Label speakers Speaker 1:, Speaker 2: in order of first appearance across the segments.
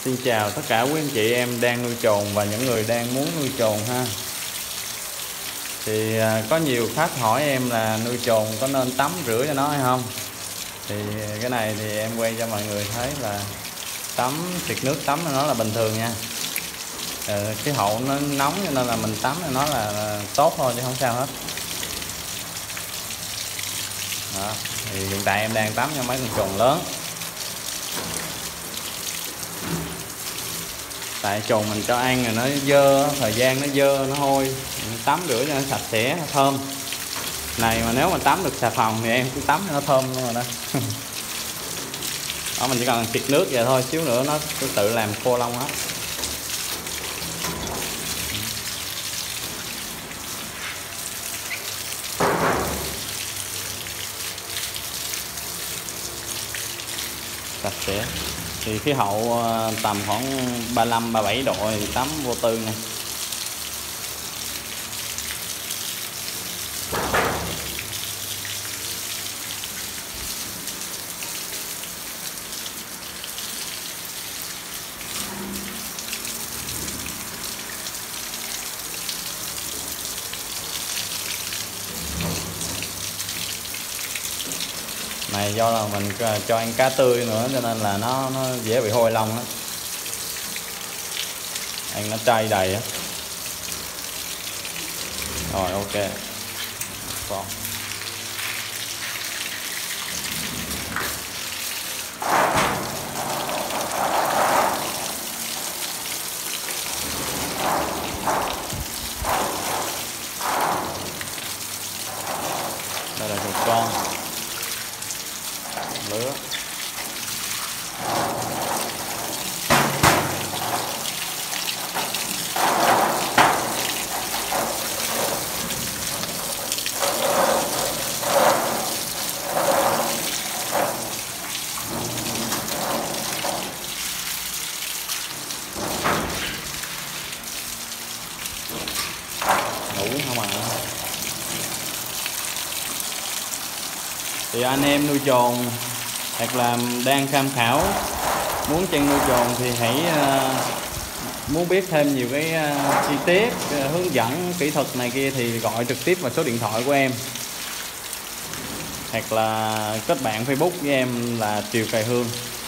Speaker 1: Xin chào tất cả quý anh chị em đang nuôi trồn và những người đang muốn nuôi trồn ha. Thì có nhiều khách hỏi em là nuôi trồn có nên tắm rửa cho nó hay không. Thì cái này thì em quay cho mọi người thấy là tắm xịt nước tắm cho nó là bình thường nha. Cái hậu nó nóng cho nên là mình tắm cho nó là tốt thôi chứ không sao hết. Đó. Thì hiện tại em đang tắm cho mấy con trồn lớn. Tại trồn mình cho ăn rồi nó dơ, thời gian nó dơ, nó hôi, mình tắm rửa cho nó sạch sẽ, thơm. Này mà nếu mà tắm được xà phòng thì em cũng tắm cho nó thơm luôn rồi đó. Đó, mình chỉ cần xịt nước vậy thôi, xíu nữa nó tự làm khô lông hết. Sạch sẽ. Thì khí hậu tầm khoảng 35-37 độ thì tắm vô tư nha. Này do là mình cho ăn cá tươi nữa cho nên là nó dễ bị hôi lông á. Ăn nó chay đầy á. Rồi ok. Còn đây là con lứa. Ngủ không à. Thì anh em nuôi trồn hoặc là đang tham khảo muốn chăn nuôi trồn thì hãy muốn biết thêm nhiều cái chi tiết hướng dẫn kỹ thuật này kia thì gọi trực tiếp vào số điện thoại của em, hoặc là kết bạn Facebook với em là Triều Cày Hương.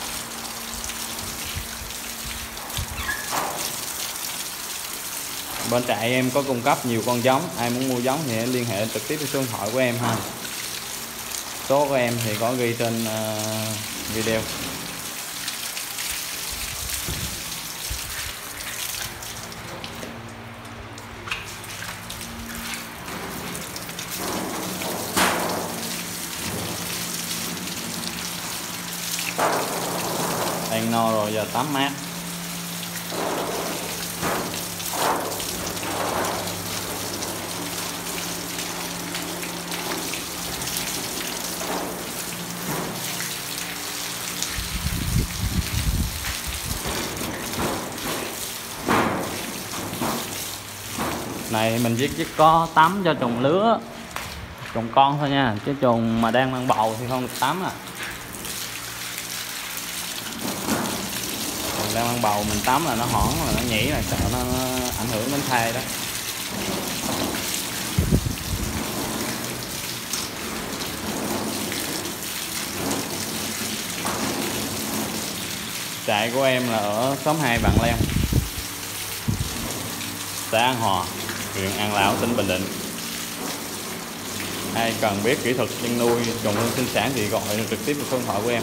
Speaker 1: Bên trại em có cung cấp nhiều con giống, ai muốn mua giống thì liên hệ trực tiếp với số điện thoại của em ha. Số của em thì có ghi trên video. Ăn no rồi giờ tắm mát. Này mình chỉ có tắm cho trồn lứa, trồn con thôi nha, chứ trồn mà đang mang bầu thì không được tắm à. Trồn đang mang bầu mình tắm là nó hoảng, là nó nhảy, là sợ nó ảnh hưởng đến thai đó. Trại của em là ở xóm 2 Vạn Leo, xã An Hòa, huyện An Lão, tỉnh Bình Định. Ai cần biết kỹ thuật chăn nuôi trồn nuôi sinh sản thì gọi trực tiếp vào số điện thoại của em.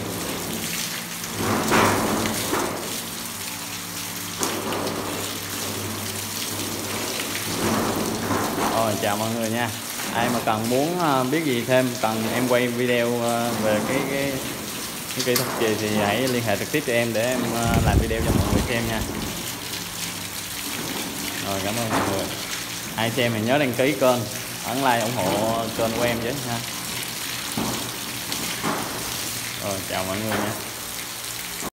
Speaker 1: Rồi chào mọi người nha. Ai mà cần muốn biết gì thêm, cần em quay video về cái kỹ thuật gì thì hãy liên hệ trực tiếp cho em để em làm video cho mọi người xem nha. Rồi cảm ơn mọi người. Ai xem thì nhớ đăng ký kênh, ấn like ủng hộ kênh của em với ha. Rồi chào mọi người nha.